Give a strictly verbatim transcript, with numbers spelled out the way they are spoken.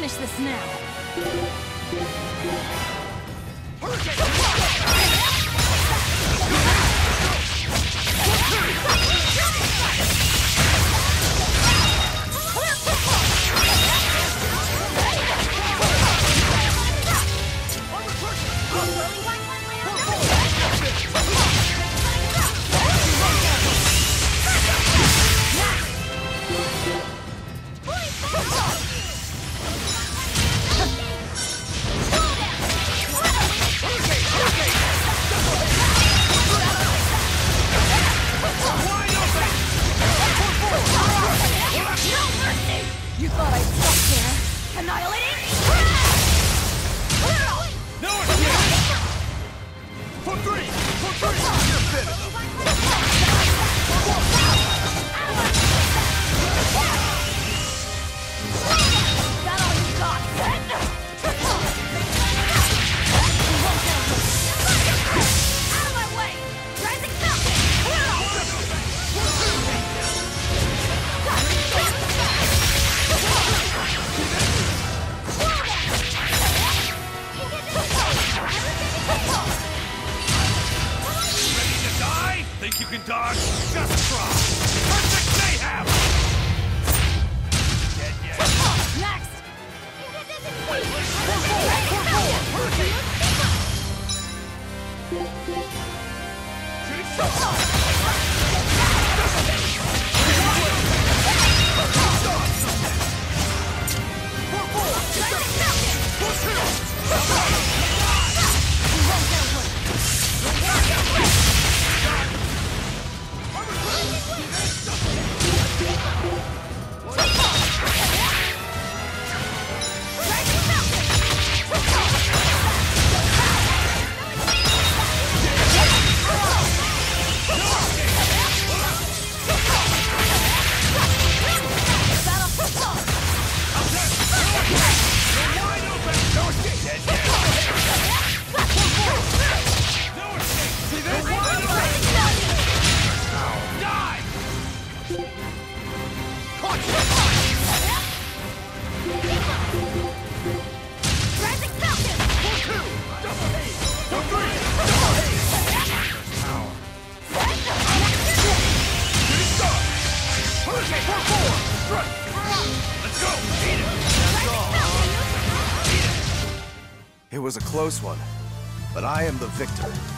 finish this now. You thought I'd stop there? Annihilating? No escape! For three! For three! You're finished! Is that all you got, then? Out of my way! Rising Falcon! Ready to die? Think you can dodge? Just try! Perfect mayhem! Dead yet? Next! Four, four! Four, four! Hurricane! Shooting star! Four, four! Four, two! It was a close one, but I am the victor.